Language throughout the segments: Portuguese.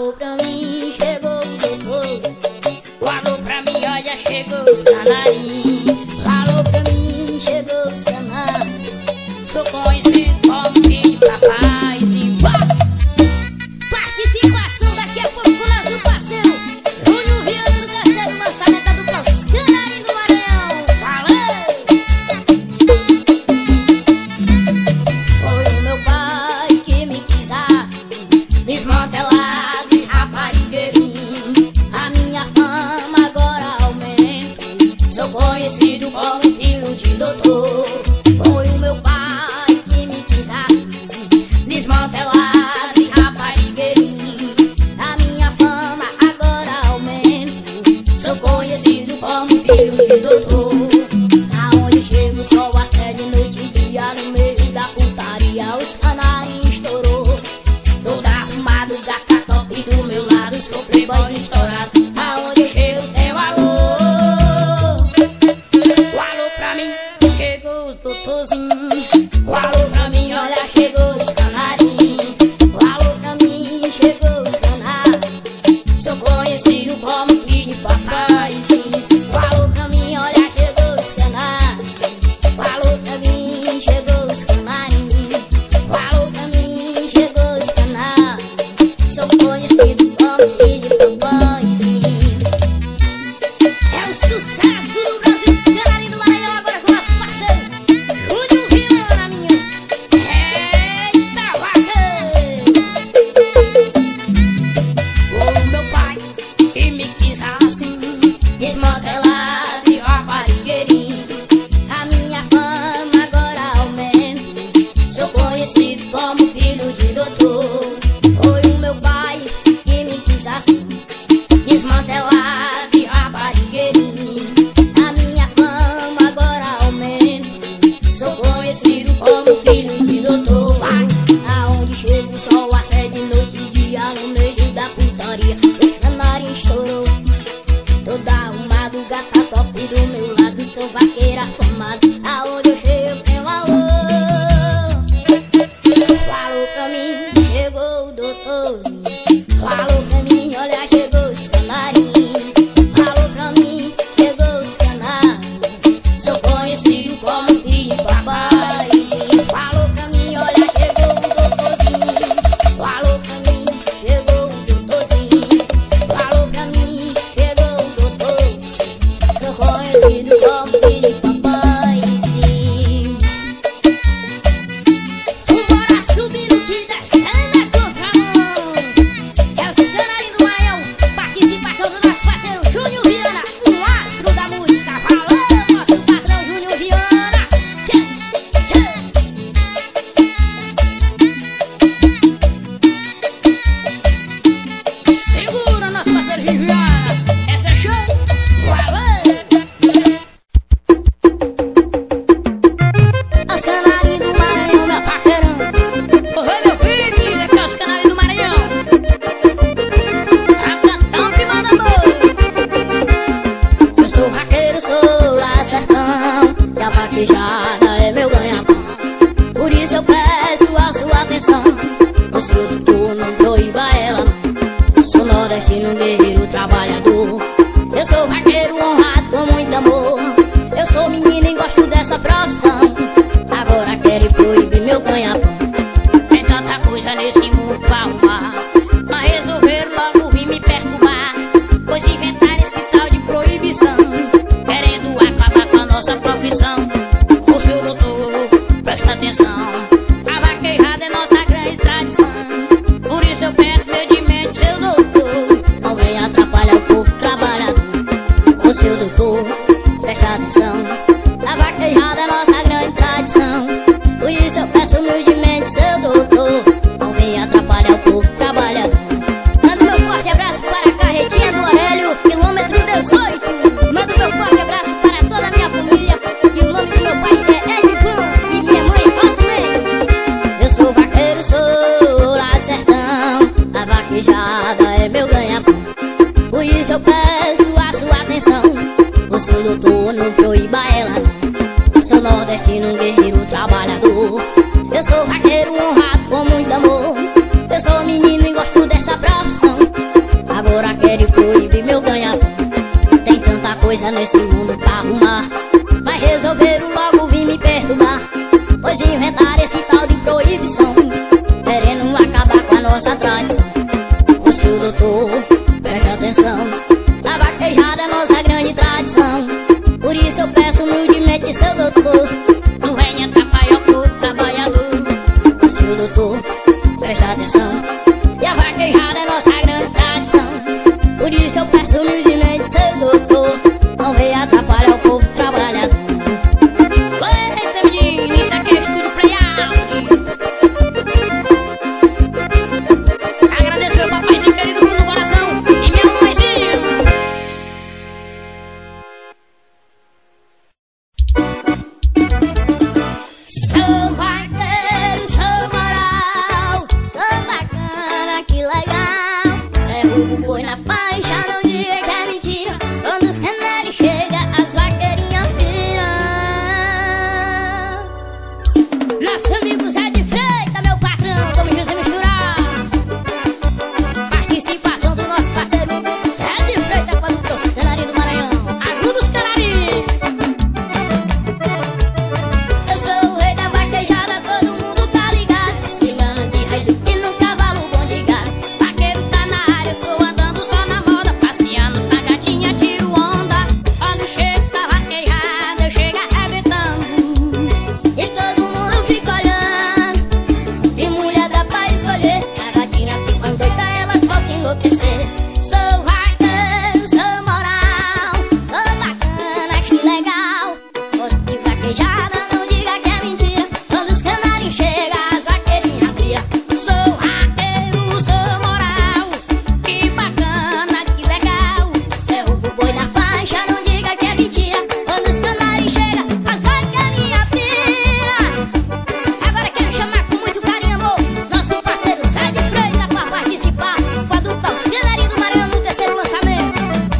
alô pra mim, chegou o doutor. O alô pra mim, olha, chegou os canarinhos. Alô pra mim, chegou os canarinhos. Sou conhecido como filho de papai e vá. Participação daqui a pouco com nós do parceiro Júnior Viana do terceiro lançamento da dupla Os Canarinhos do Maranhão. Foi o meu pai que me quis assim, desmantelado e raparigueirinho. A minha fama agora aumenta, sou conhecido como filho de doutor. Foi o meu pai que me quis assim, desmantelado e raparigueirinho. A minha fama agora aumenta, sou conhecido como filho de doutor. Aonde chego só assédio noite e dia, no meio da putaria os canarinhos estourou. Todo arrumado, gata top do meu lado, sou playboy estourado. Aonde eu chego tem um alô. O alô pra mim, chegou os doutorzinhos. O alô pra mim, olha, chegou os canarinhos. O alô pra mim, chegou os canarinhos. Sou conhecido como filho de papaizinho. O alô pra mim, olha, chegou os canarinhos. O alô pra mim, chegou os canarinhos. O alô pra mim, chegou os canarinhos. Sou conhecido como filho de papaizinho. É um sucesso no Brasil, os canarinhos do Maranhão, agora com nosso parceiro Júnior Viana, minha. Eita vaca! O meu pai que me quis assim, desmantelado e raparigueirinho. A minha fama agora aumenta, sou conhecido como filho de doutor. Foi o meu pai que me quis assim, desmantelado e raparigueirinho. A minha fama agora aumenta, sou conhecido como filho de doutor. Aonde chego só assédio noite e dia, no meio da putaria os canarinhos estourou. Todo arrumado, gata top do meu lado, sou vaqueiro afamado. Aonde eu chego tem um alô. Falou pra mim, chegou o doutorzinho. Falou pra mim, olha, chegou os canarinhos. Falou pra mim, chegou os canarinhos. Sou conhecido como filho de papaizinho. Falou pra mim, olha, chegou o doutorzinho. Falou pra mim, chegou o doutorzinho. Falou pra mim, chegou o doutor. Sou conhecido como filho de papaizinho. Vambora subindo que descendo é contramão. É os canarinhos do Maranhão, participação do nosso parceiro Júnior Viana, um astro da música. Falou, nosso patrão Júnior Viana. Tchê, tchê. Segura, nosso parceiro Júnior Viana, essa é show. Falou. Os canarinhos do Maranhão, meu parceirão. Oi, meu filho, aqui é os canarinhos do Maranhão. A cantão manda amor. Eu sou vaqueiro, sou lá do sertão, e a vaquejada é meu ganha-pão. Por isso eu peço a sua atenção, o sedutor não proíba ela não. Sou nordestino, guerreiro, trabalhador. Eu sou vaqueiro honrado com muito amor. Eu sou menino e gosto dessa profissão. Agora querem proibir meu ganha-pão. Tem tanta coisa nesse mundo pra arrumar, mas resolveram logo vir me perturbar. Pois inventaram esse tal de proibição, querendo acabar com a nossa profissão. O seu doutor, presta atenção, a vaquejada é nossa grande tradição. Por isso eu peço humildemente, seu doutor, não venha atrapalhar o povo trabalhador. O seu doutor, presta atenção, a vaquejada é nossa grande tradição. Por isso eu peço humildemente, seu doutor, não venha atrapalhar o povo trabalhador. Manda meu forte abraço para a carretinha do Aurélio, quilômetro 18. Manda meu forte abraço para toda a minha família, que o nome do meu pai é Edvan e minha mãe Rosley. Eu sou vaqueiro, sou lá do sertão, a vaquejada é meu ganha-pão. Por isso eu peço a sua atenção, o seu doutor não proíba ela não. Sou nordestino, guerreiro, trabalhador. Eu sou vaqueiro honrado com muito amor. Eu sou menino e gosto dessa profissão. coisa nesse mundo pra arrumar, mas resolveram logo vir me perturbar, pois inventaram esse tal de proibição, querendo acabar com a nossa tradição. Ô seu doutor, preste atenção, a vaquejada é nossa grande tradição. Por isso eu peço humildemente, seu doutor, não venha atrapalhar o povo trabalhador. Ô seu doutor, preste atenção, e a vaquejada é nossa grande tradição. Por isso eu peço humildemente, seu doutor, não venha atrapalhar o povo trabalhador. Eita menino, isso aqui é estúdio Play Out. Agradeço meu papaizinho querido fundo do coração e minha mamãezinha. Sou vaqueiro, sou moral, sou bacana, que legal. Derrubo o boi na faixa, não diga que é mentira. Quando os canários chegam, as vaqueirinhas piram. Nosso amigo Zé de Freitas, meu patrão, vamos juntos misturar. Participação do nosso parceiro Zé de Freitas, quando trouxe o Canarinho do Maranhão. Ajuda os canarinhos. Eu sou o rei da vaquejada, todo mundo tá ligado. Desfilando de rei do que no cavalo bom de gado. Vaqueiro tá na área, eu tô andando só na moda, passeando pra gatinha, tiro onda. Quando chego da vaquejada, eu chego arrebentando, e todo mundo fica olhando. E mulher dá pra escolher, a gatinha fica doida, elas faltam enlouquecer. Sou vaqueiro, sou moral, sou bacana, que legal. Gosto de vaquejada, não diga que é mentira. Quando os canários chegam, as vaqueirinhas viram. Sou vaqueiro, sou moral, que bacana, que legal. Derrubo o boi na faixa, não diga que é mentira. Quando os canários chegam, as vaqueirinhas viram. Agora quero chamar com muito carinho e amor nosso parceiro Zé de Freitas pra participar com a dupla Os Canarinhos do Maranhão no terceiro lançamento.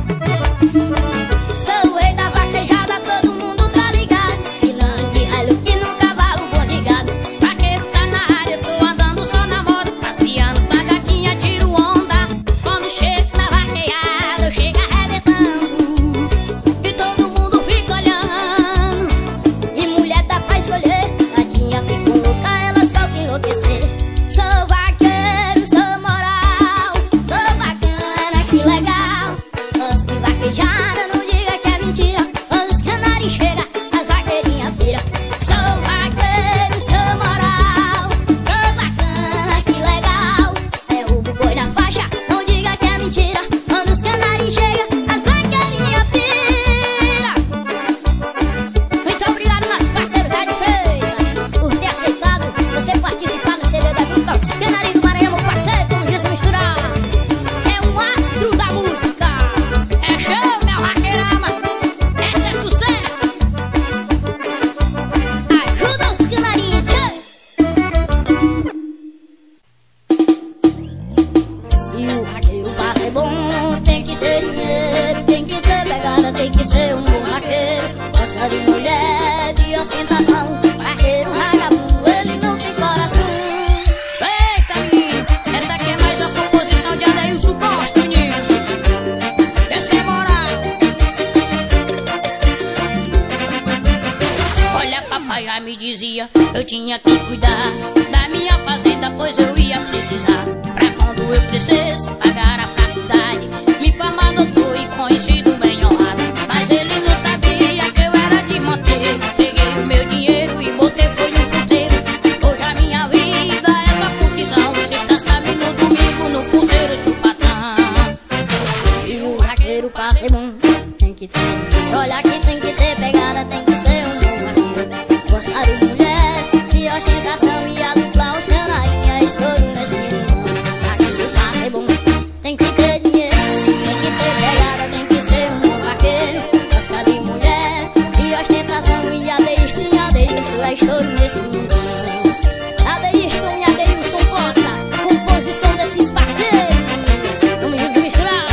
Sou o rei da vaquejada, todo mundo tá ligado. Desfilando de raio que no cavalo bom de gado. Vaqueiro tá na área, tô andando só na moda, passeando pra gatinha, tiro onda. Quando chego na vaqueada, eu chego arrebentando, e todo mundo fica olhando. E mulher dá pra escolher, gatinha fica louca, elas faltam enlouquecer. Sou vaqueiro, sou moral, sou bacana, que legal. Gosto de vaquejada, não diga que é mentira. Quando os canários chegam, as vaqueirinhas viram. Sou vaqueiro, sou moral, sou bacana, que legal. Derrubo o boi na faixa, não diga que é mentira. Quando os canários chegam, as vaqueirinhas viram. Muito obrigado, nosso parceiro Zé de Freitas, por ter aceitado você participar no CD da dupla Os Canarinhos do Maranhão, meu parceiro. Vamos juntos misturar. É um astro da música. É show, meu vaqueirama. Esse é sucesso. Ajuda os canarinhos, tchê. E o vaqueiro pra ser bom tem que ter dinheiro, tem que ter pegada, tem que ser um bom vaqueiro. Gosta de mulher, de ostentação. Vaqueiro vagabundo, ele não tem coração. Eita, menino, essa aqui é mais uma composição de Adeilson Costa, menino. Essa é moral. Olha, papai já me dizia, eu tinha que cuidar da minha fazenda, pois eu ia precisar, pra quando eu crescesse, pagar a faculdade, me formar doutor e conhecido bem honrado. Mas ele não sabia que eu era desmonteiro. Peguei o meu dinheiro e botei foi no puteiro. Hoje a minha vida é só curtição, sexta, sábado e no domingo no puteiro eu sou patrão. E o vaqueiro pra ser bom tem que ter, olha que tem que ter pegada, tem que ser um bom vaqueiro. Gostar de mulher, de ostentação e a dupla Os Canarinhos, estouro nesse mundo. Vaqueiro pra ser bom tem que ter dinheiro, tem que ter pegada, tem que ser um bom vaqueiro. Gostar de mulher, de ostentação e Adeilson é estouro nesse mundo. Adeilson e Adeilson Costa, composição desses parceiros. Vamos juntos misturar.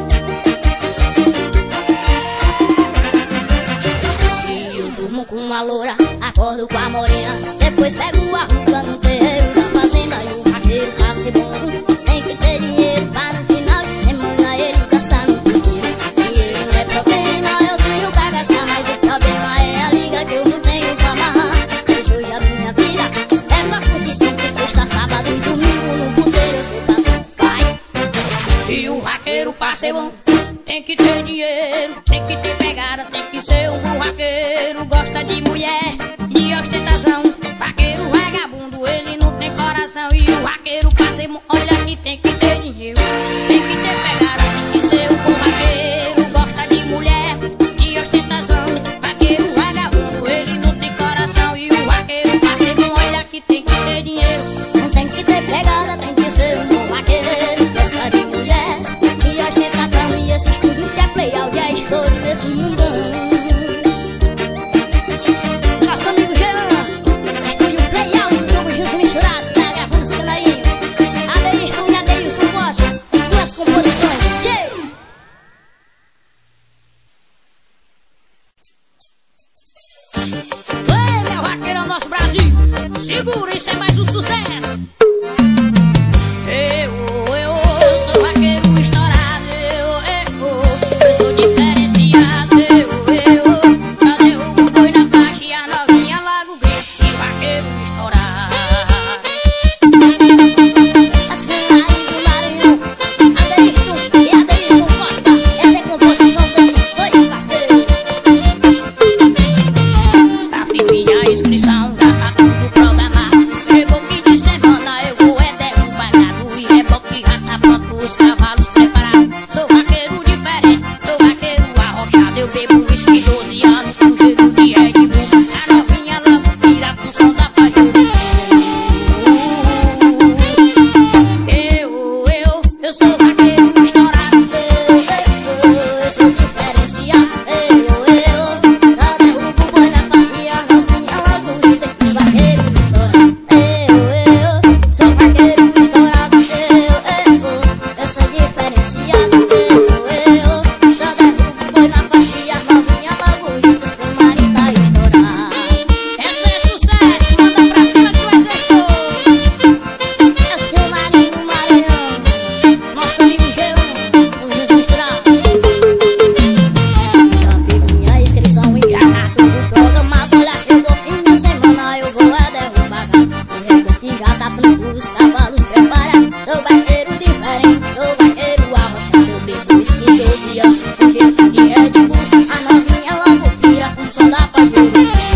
E eu durmo com uma loura, acordo com a morena, depois pego a rua no terreiro da fazenda. E o vaqueiro pra ser bom tem que ter dinheiro, pra no final de semana ele gastar no puteiro. Dinheiro não é problema, eu parceiro, olha que tem que ter dinheiro, tem que ter pegada, tem que ser um bom vaqueiro. Gosta de mulher, de ostentação, vaqueiro vagabundo, ele não tem coração. E o vaqueiro parceiro, olha que tem que ter dinheiro, não tem que ter pegada, tem que ser um bom vaqueiro. Gosta de mulher, de ostentação, e esse estúdio que é playal, é estouro nesse mundão. Nosso amigo Jean, estúdio playal, jogo junto misturado, tá gravando os canarinhos. Adeilton e Adeilson Costa, suas composições. Tchê! Oi, meu vaqueirão, nosso Brasil, segura, isso é mais um sucesso. Eu sou vaqueiro estourado, eu sou diferenciado, só derrubo o boi na faixa e a novinha logo grita, e vaqueiro estourado. As canarinhas do Maranhão, Adeilton e Adeilson Costa, essa é a composição desses dois parceiros. Tá firme a inscrição, já tá tudo programado. Chegou fim de semana, eu vou derrubar gado e reboque, já tá pronto, os cavalos preparados. Sou vaqueiro diferente, sou vaqueiro arrochado, eu bebo whisky 12 anos com cheiro de Red Bull. A novinha logo vira com som da paixão. Eu sou vaqueiro estourado, eu sou diferenciado, só derrubo o boi na faixa e a novinha logo grita, que vaqueiro estourado. Sou vaqueiro estourado, eu sou diferenciado, só derrubo o boi na faixa e a novinha logo grita, que o marido tá estourado. Essa é sucesso, manda pra cima que vai ser show. Esse é o Marinho do Maranhão, nosso amigo Gelão, vamos misturar. Já fiz minha inscrição e já tá tudo programado. Olha, chegou fim de semana, eu vou derrubar gado. O reboque já tá pronto, os cavalos preparados. Sou vaqueiro diferente, sou vaqueiro arrochado, eu bebo whisky 12 anos com cheiro de Red Bull. A novinha logo vira com som da paixão.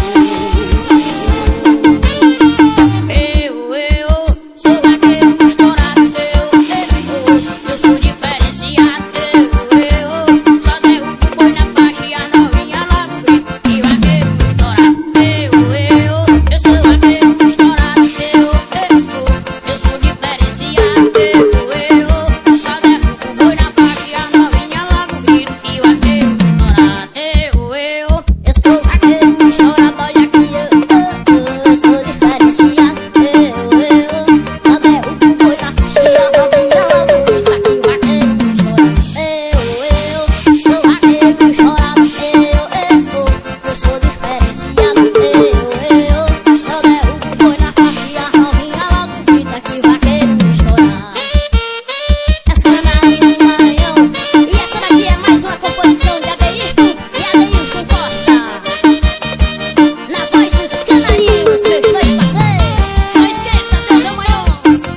Sou vaqueiro estourado, eu sou diferenciado, só derrubo o boi na faixa e a novinha logo grita, que vaqueiro estourado. Eu sou vaqueiro estourado, eu sou diferenciado, só derrubo o boi na faixa e a novinha logo grita, que vaqueiro estourado. Eu sou vaqueiro estourado, olha aqui, eu sou diferenciado, só derrubo o boi na faixa e a novinha logo grita, que vaqueiro estourado. Sou vaqueiro estourado, eu sou diferenciado, só derrubo o boi na faixa e a novinha logo grita, que vaqueiro estourado. Essa é a Marinho do Maranhão, e essa daqui é mais uma composição de Adeilton e Adeilson Costa, na voz dos canarinhos, meus dois parceiros. Não esqueça, Deus é o maior.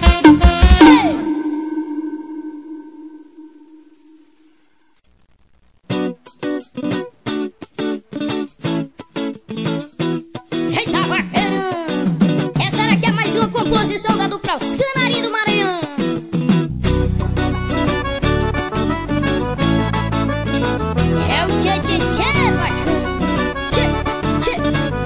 Eita, vaqueiro! Essa daqui é mais uma composição da dupla Os Canarinhos do Maranhão. É o tchê tchê tchê, paixão. Tchê, tchê.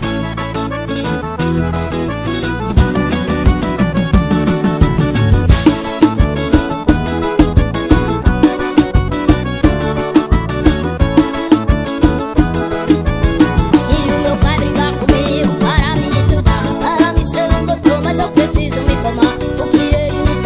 E o meu pai brigar comigo para me estudar, para me ser um doutor, mas eu preciso me formar, porque ele não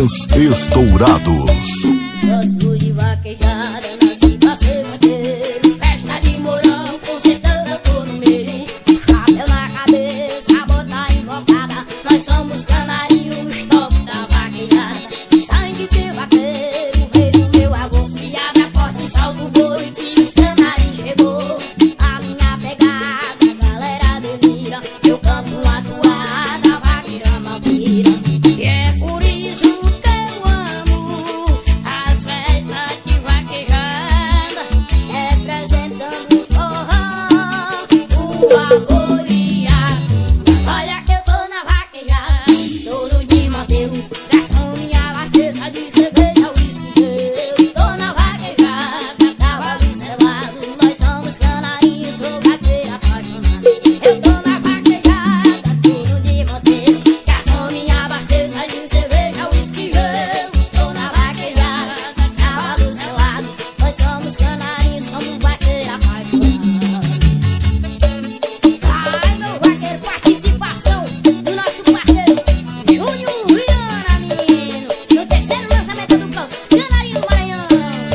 Dias Estourados. Gosto de vaquejada, nasci pra ser vaqueiro. Festa de mourão, com certeza eu tô no meio. Chapéu na cabeça, bota invocada. Nós somos canarinhos, top da vaquejada. Sangue de vaqueiro, veio do meu avô. E abre a porta e salva o boi, que os canarinhos chegou. A minha pegada, a galera delira. Eu canto uma toada, a vaqueirama vira. E é por isso que eu amo as festas de vaquejada, representando o forró, o amor e a... Olha que eu tô na vaquejada, tô no desmantelo. Garçom, me abasteça de cerveja, uísque meu. Tô na vaquejada, cavalo selado. Nós somos canarinhos, sou vaqueiro apaixonado. Eu tô na vaquejada, tô no desmantelo. Garçom, me abasteça de cerveja, uísque meu. Tô na vaquejada, cavalo selado. Nós somos canarinhos, somos vaqueiro apaixonado. Ai, meu vaqueiro, participação do nosso parceiro Júnior Viana, menino. No terceiro lançamento do Plus, Canarinho do Maranhão.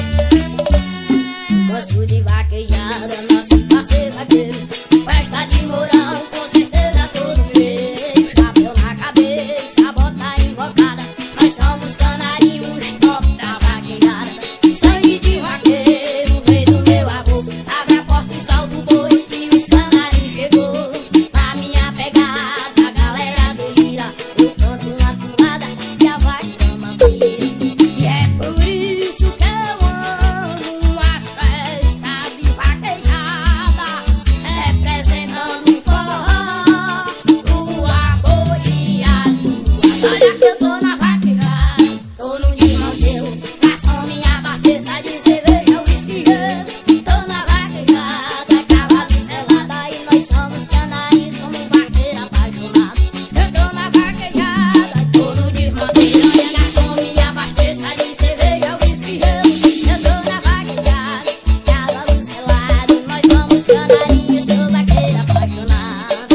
Gosto de vaquejada, nasci pra ser vaqueiro. Festa de mourão, com certeza todo meio. Chapéu na cabeça, bota invocada. Nós somos canarinhos, top da vaquejada. Sangue de vaqueiro, veio do meu avô. Abre a porta e salva o boi, que os canarinhos chegou. Na minha pegada, a galera delira. Eu canto uma toada e a vaqueirama vira. E é por isso que eu amo as festas de vaquejada, representando o forró, o amor e a lua. Olha que eu tô na vaquejada, tô no desmantelo. Garçom, me abasteça de cerveja, uísque gelo. Tô na vaquejada, cavalo selada. E nós somos canarinhos, somos vaqueiro apaixonado. Eu tô na vaquejada, tô no desmantelo. Olha, garçom, me abasteça de cerveja, uísque gelo. Eu tô na vaquejada, cavalo selado. Nós somos canarinhos, sou vaqueiro apaixonado.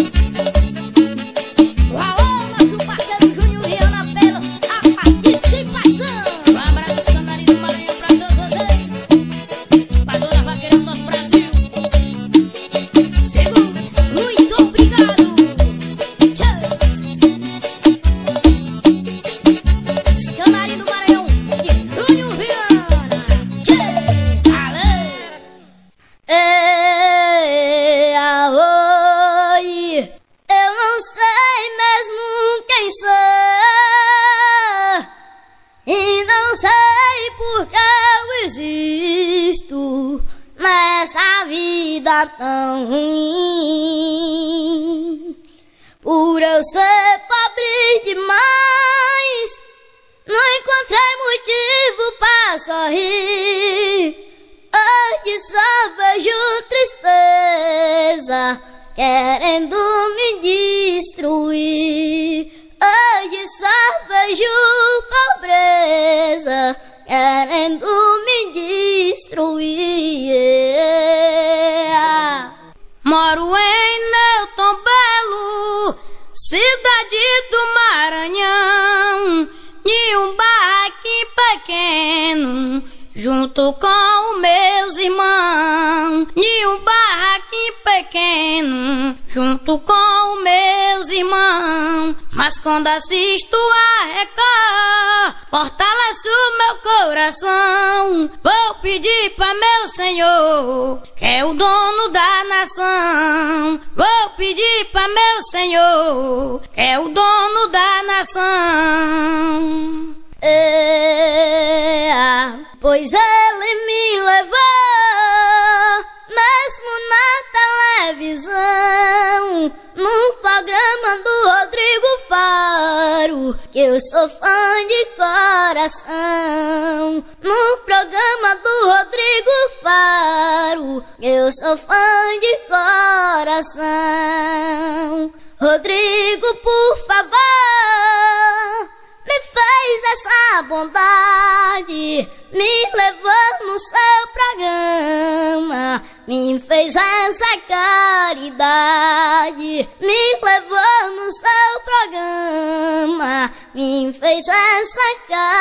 Alô, nosso parceiro Júnior Viana, pela a participação. Um abraço dos canarinhos do Maranhão pra todos vocês. Pra toda a vaqueira do nosso Brasil. Segundo, muito obrigado. Tchau. Os canarinhos do Maranhão e Júnior Viana. Tchau. Valeu. Ei, oi, eu não sei mesmo quem sou, e não sei por que eu existo nessa vida tão ruim. Por eu ser pobre demais, não encontrei motivo pra sorrir. Hoje só vejo tristeza querendo me destruir. Hoje só vejo pobreza querendo me destruir. Moro em Nelton Belo, cidade do Maranhão, em um barraquinho pequeno, junto com os meus irmãos. Em um barraquinho pequeno, junto com os meus irmãos. Mas quando assisto a Record, fortalece o meu coração. Vou pedir pra meu Senhor, que é o dono da nação. Vou pedir pra meu Senhor, que é o dono da nação. Pois ele me levou, mesmo na televisão, no programa do Rodrigo Faro, que eu sou fã de coração. No programa do Rodrigo Faro, que eu sou fã de coração. Rodrigo, por favor, me fez essa bondade, me levou no seu programa, me fez essa caridade, me levou no seu programa, me fez essa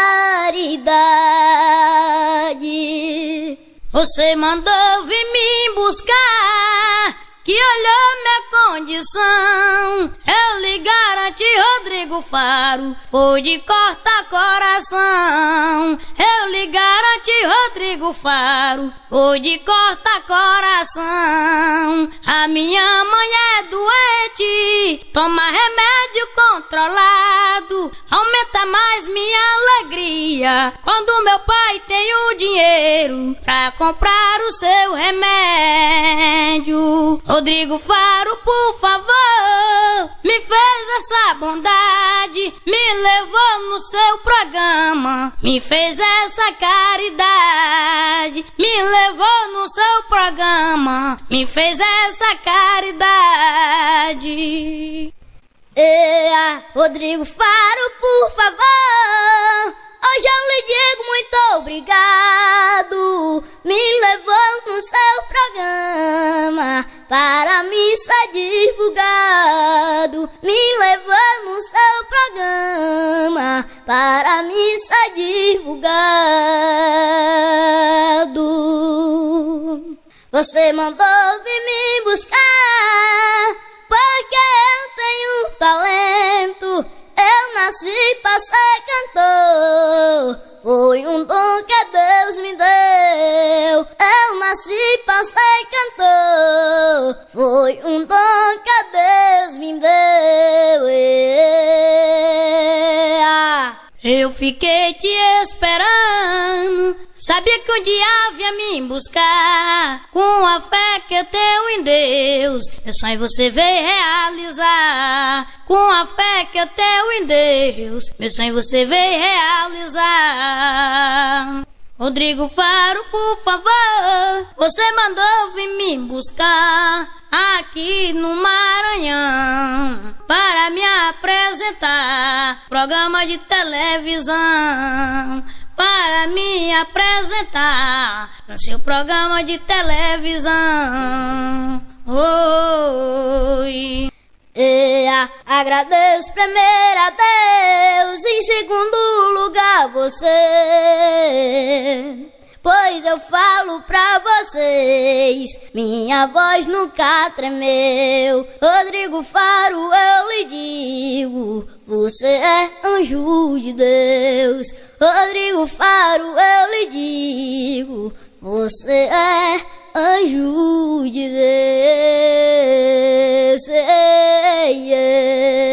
caridade. Você mandou vir me buscar, que olhou minha condição. Eu lhe garanti, Rodrigo Faro, foi de cortar coração. Eu lhe garanti, Rodrigo Faro, foi de cortar coração. A minha mãe é doente, toma remédio controlado, aumenta mais minha alegria quando meu pai tem o dinheiro pra comprar o seu remédio. Rodrigo Faro, por favor, me fez essa bondade, me levou no seu programa, me fez essa caridade, me levou no seu programa, me fez essa caridade. Rodrigo Faro, por favor, hoje eu lhe digo muito obrigado, me levou no seu programa para mim ser divulgado, me levou no seu programa para mim ser divulgado. Você mandou vir me buscar, porque eu tenho talento, eu nasci pra ser cantor, foi um dom que Deus me deu. Eu nasci pra ser cantor, foi um dom que Deus me deu. Eu fiquei te esperando, sabia que um dia vinha me buscar, com a fé que eu tenho em Deus, meu sonho você veio realizar. Com a fé que eu tenho em Deus, meu sonho você veio realizar. Rodrigo Faro, por favor, você mandou vir me buscar aqui no Maranhão para me apresentar, programa de televisão, para me apresentar no seu programa de televisão. Oi. Agradeço primeiro a Deus, em segundo lugar você, pois eu falo pra vocês, minha voz nunca tremeu. Rodrigo Faro, eu lhe digo, você é anjo de Deus. Rodrigo Faro, eu lhe digo, você é anjo de Deus.